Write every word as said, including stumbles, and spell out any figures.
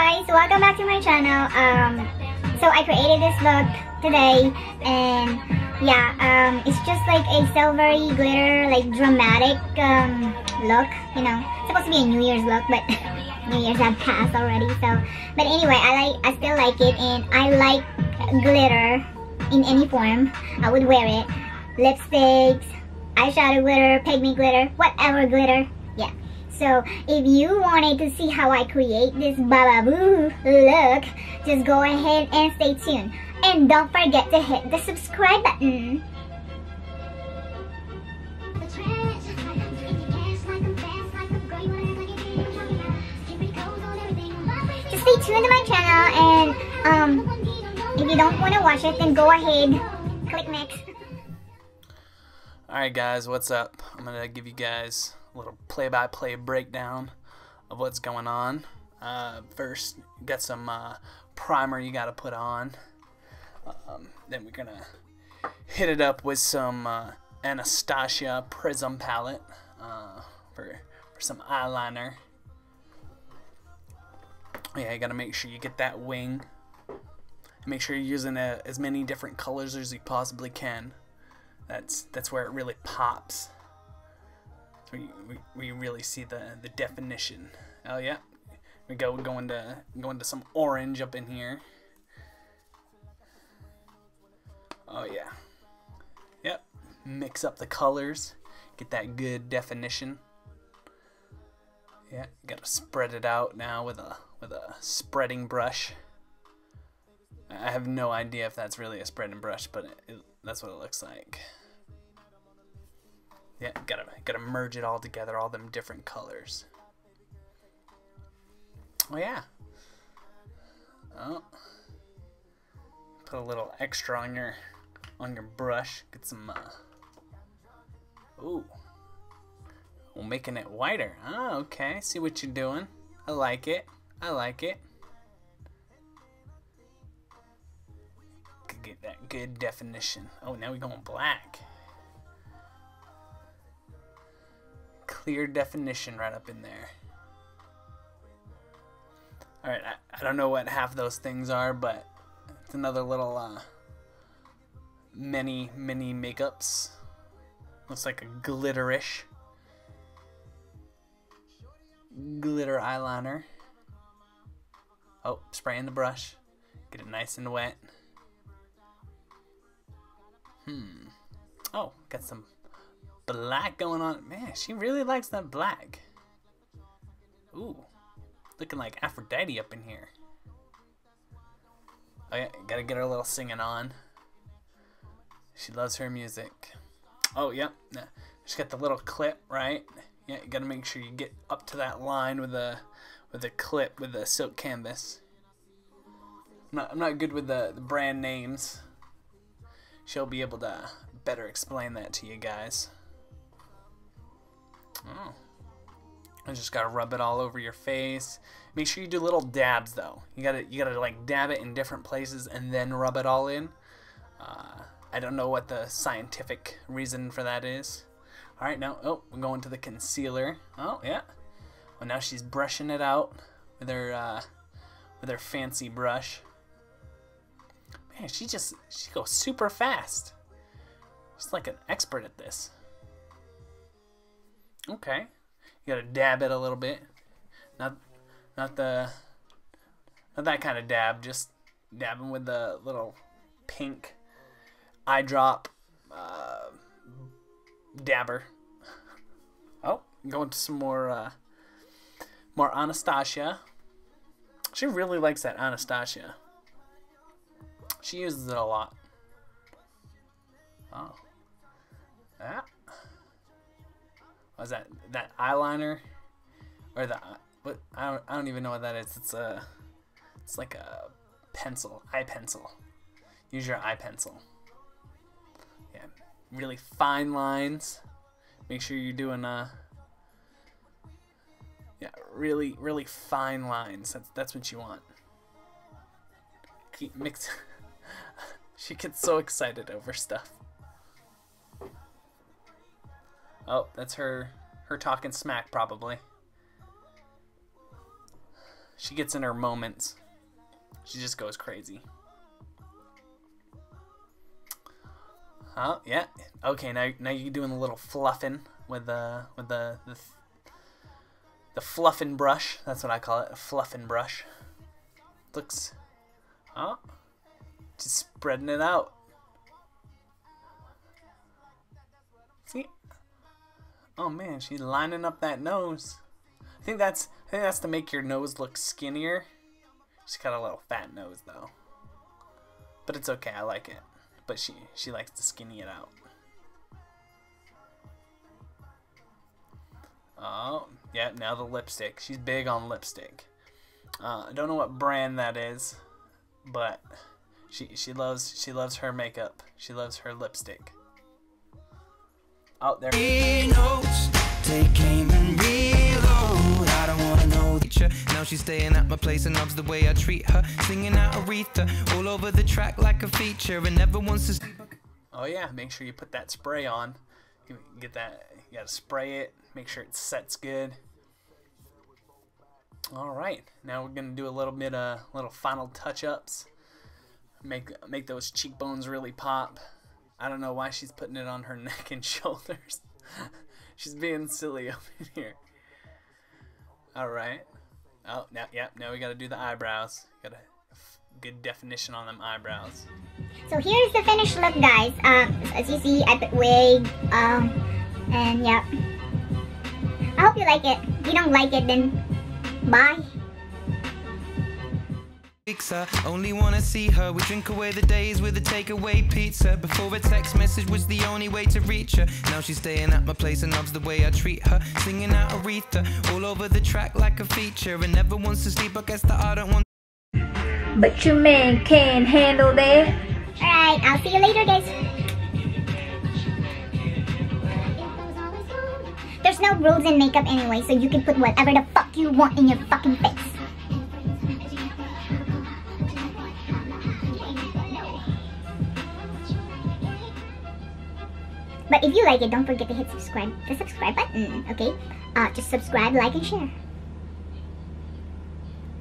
guys, welcome back to my channel. Um, so I created this look today, and yeah, um, it's just like a silvery glitter, like dramatic um, look. You know, it's supposed to be a New Year's look, but New Year's have passed already. So, but anyway, I like, I still like it, and I like glitter in any form. I would wear it. Lipsticks, eyeshadow glitter, pigment glitter, whatever glitter. Yeah. So if you wanted to see how I create this bababoo look, just go ahead and stay tuned. And don't forget to hit the subscribe button. Just stay tuned to my channel, and um, if you don't want to watch it, then go ahead, click next. Alright guys, what's up? I'm going to give you guys a little play-by-play breakdown of what's going on. Uh, first, got some uh, primer you got to put on. Um, then we're going to hit it up with some uh, Anastasia Prism palette uh, for, for some eyeliner. Yeah, you got to make sure you get that wing. Make sure you're using a, as many different colors as you possibly can. That's that's where it really pops. We we, we really see the the definition. Oh yeah, we go going to going to some orange up in here. Oh yeah, yep. Mix up the colors, get that good definition. Yeah, gotta spread it out now with a with a spreading brush. I have no idea if that's really a spreading brush, but it, it, that's what it looks like. Yeah, gotta gotta merge it all together, all them different colors. Oh yeah. Oh, put a little extra on your on your brush. Get some. Uh, ooh, well, making it whiter. Oh, okay. See what you're doing. I like it. I like it. Could get that good definition. Oh, now we're going black. Clear definition right up in there. Alright, I, I don't know what half those things are, but it's another little uh, mini, mini makeups. Looks like a glitterish glitter eyeliner. Oh, spraying the brush. Get it nice and wet. Hmm. Oh, got some black going on. Man, she really likes that black. Ooh, looking like Aphrodite up in here. Oh yeah, gotta get her a little singing on. She loves her music. Oh yep, yeah. She's got the little clip, right? Yeah, you gotta make sure you get up to that line with the with the clip with the silk canvas. I'm not, I'm not good with the, the brand names. She'll be able to better explain that to you guys. Oh. I just gotta rub it all over your face. Make sure you do little dabs though. You gotta you gotta like dab it in different places and then rub it all in. Uh, I don't know what the scientific reason for that is. All right, now oh, we're going to the concealer. Oh yeah. Well, now she's brushing it out with her uh, with her fancy brush. Man, she just she goes super fast. She's like an expert at this. Okay, you gotta dab it a little bit, not not the not that kind of dab, just dabbing with the little pink eye drop uh, dabber. Oh, going to some more uh, more Anastasia. She really likes that Anastasia. She uses it a lot. Oh, yeah. What's that? That eyeliner, or the what? I don't. I don't even know what that is. It's a. It's like a pencil, eye pencil. Use your eye pencil. Yeah, really fine lines. Make sure you're doing uh. Yeah, really, really fine lines. That's that's what you want. Keep mix. She gets so excited over stuff. Oh, that's her her talking smack probably. she gets in her moments. She just goes crazy. Oh yeah. Okay, now now you're doing a little fluffing with the with the the, the fluffing brush. That's what I call it, a fluffing brush. Looks. Oh, just spreading it out. See? Oh man, she's lining up that nose. I think that's I think that's to make your nose look skinnier. She's got a little fat nose though, but it's okay. I like it. But she she likes to skinny it out. Oh yeah, now the lipstick. She's big on lipstick. Uh, I don't know what brand that is, but she she loves she loves her makeup. She loves her lipstick. Oh, there. Take aim and reload. I don't wanna know. Now she's staying at my place and loves the way I treat her. Singing out Aretha all over the track like a feature, and never wants to sleep. Oh yeah, make sure you put that spray on. You get that. You gotta spray it. Make sure it sets good. All right, now we're gonna do a little bit of little final touch-ups. Make make those cheekbones really pop. I don't know why she's putting it on her neck and shoulders. She's being silly up in here. Alright. Oh, now, yeah, now we gotta do the eyebrows. Got a good definition on them eyebrows. So here's the finished look, guys. Um, as you see, I put wig, um, and yeah. I hope you like it. If you don't like it, then bye. Only wanna see her. We drink away the days with a takeaway pizza. Before a text message was the only way to reach her. Now she's staying at my place and loves the way I treat her. Singing out Aretha all over the track like a feature, and never wants to sleep. I guess that I don't want. But your man can't handle that. Alright, I'll see you later, guys. There's no rules in makeup anyway, so you can put whatever the fuck you want in your fucking face. But if you like it, don't forget to hit subscribe, the subscribe button, okay? Uh, just subscribe, like, and share.